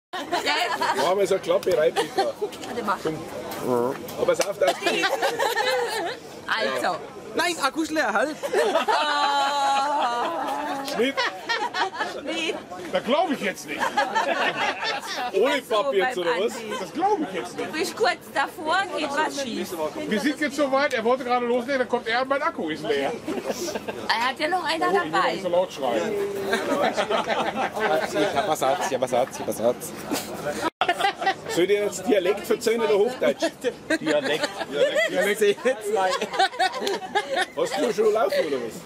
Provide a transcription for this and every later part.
Machen wir so eine Klappe rein, Petra. Komm. Aber pass auf, das geht. Also. Nein, Akku ist leer, halt! Schnitt. Das glaube ich jetzt nicht. Ohne Papier jetzt, oder was? Das glaube ich jetzt Du nicht. bist kurz davor, geht was schief. Wir sind jetzt so weit, er wollte gerade loslegen, dann kommt er und mein Akku ist leer. Er hat ja noch einer Ich will dabei. nicht so laut schreien. Abbassatz. Soll ich dir jetzt Dialekt erzählen oder Hochdeutsch? Dialekt. Hast du schon laufen oder was?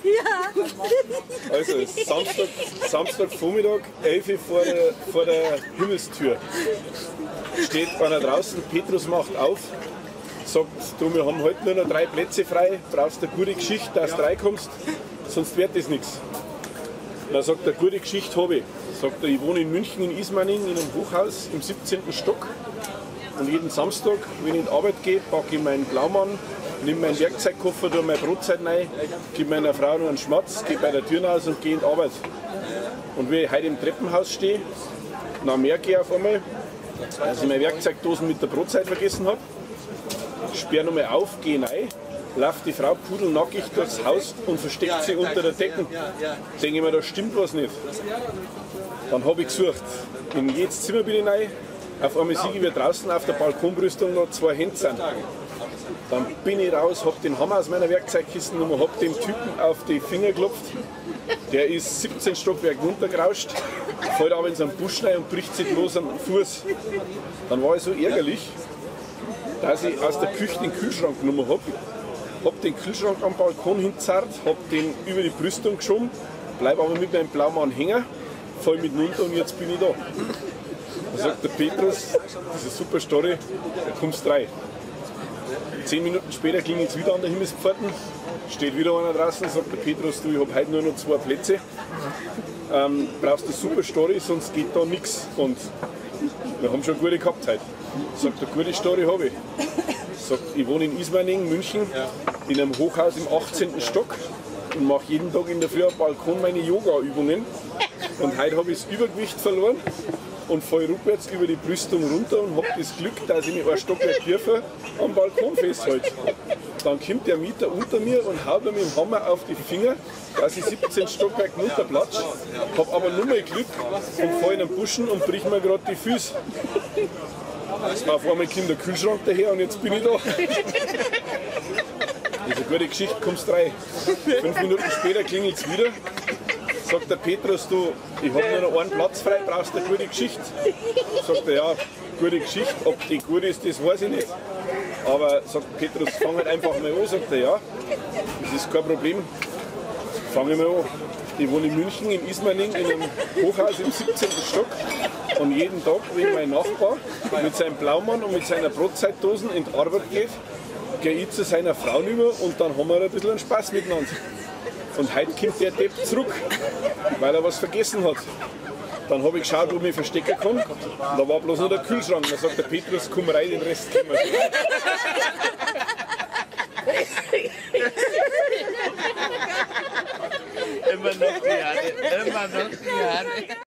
Ja. Also, Samstagvormittag, 11 Uhr vor der Himmelstür. Steht einer draußen, Petrus macht auf, sagt, du, wir haben heute nur noch 3 Plätze frei, brauchst eine gute Geschichte, dass du reinkommst, sonst wird das nichts. Dann sagt er, gute Geschichte habe ich. Sagt er, ich wohne in München, in Ismaning, in einem Hochhaus im 17. Stock. Und jeden Samstag, wenn ich in die Arbeit gehe, packe ich meinen Blaumann, nehme meinen Werkzeugkoffer, tue meine Brotzeit rein, gebe meiner Frau noch einen Schmatz, gehe bei der Tür raus und gehe in die Arbeit. Und wenn ich heute im Treppenhaus stehe, nach merke ich auf einmal, dass ich meine Werkzeugdosen mit der Brotzeit vergessen habe, sperre nochmal auf, gehe rein, laufe die Frau pudelnackig durchs Haus und versteckt sie unter der Decke. Denke ich mir, da stimmt was nicht. Dann habe ich gesucht. In jedes Zimmer bin ich rein. Auf einmal sehe ich, wie draußen auf der Balkonbrüstung noch 2 Hände sind. Dann bin ich raus, habe den Hammer aus meiner Werkzeugkiste genommen, habe dem Typen auf die Finger geklopft. Der ist 17 Stockwerk runtergerauscht, fällt aber in so einen Busch rein und bricht sich bloß am Fuß. Dann war ich so ärgerlich, dass ich aus der Küche den Kühlschrank genommen habe. Habe den Kühlschrank am Balkon hinzerrt, habe den über die Brüstung geschoben, bleibe aber mit meinem Blaumann hängen, fall mit runter und jetzt bin ich da. Dann sagt der Petrus, das ist eine super Story, da kommst du rein. 10 Minuten später klingelt es wieder an der Himmelspforten, steht wieder einer draußen, sagt der Petrus, du, ich habe heute nur noch 2 Plätze, brauchst eine super Story, sonst geht da nichts. Und wir haben schon eine gute gehabt heute. Sagt, eine gute Story habe ich. Sagt, ich wohne in Ismaning, München, in einem Hochhaus im 18. Stock und mache jeden Tag in der Früh am Balkon meine Yoga-Übungen. Und heute habe ich das Übergewicht verloren und falle rückwärts über die Brüstung runter und habe das Glück, dass ich mich ein Stockwerk tiefer am Balkon festhalte. Dann kommt der Mieter unter mir und haut mir mit dem Hammer auf die Finger, dass ich 17 Stockwerk runterplatsche, habe aber nur mal Glück und falle in den Buschen und brich mir gerade die Füße. Auf einmal kommt der Kühlschrank daher und jetzt bin ich da. Das ist eine gute Geschichte, kommst rein. 5 Minuten später klingelt es wieder. Sagt der Petrus, du, ich habe nur noch einen Platz frei, brauchst du eine gute Geschichte? Sagt er, ja, gute Geschichte, ob die gut ist, das weiß ich nicht. Aber sagt Petrus, fang halt einfach mal an, sagt er, ja, das ist kein Problem, fange mal an. Ich wohne in München, in Ismaning, in einem Hochhaus im 17. Stock. Und jeden Tag, wenn mein Nachbar mit seinem Blaumann und mit seiner Brotzeitdosen in die Arbeit geht, gehe ich zu seiner Frau rüber und dann haben wir ein bisschen Spaß miteinander. Und heute kommt der Depp zurück, weil er was vergessen hat. Dann habe ich geschaut, ob ich verstecken kann. Und da war bloß noch der Kühlschrank. Dann sagt der Petrus, komm rein, den Rest können wir. Immer noch die Haare.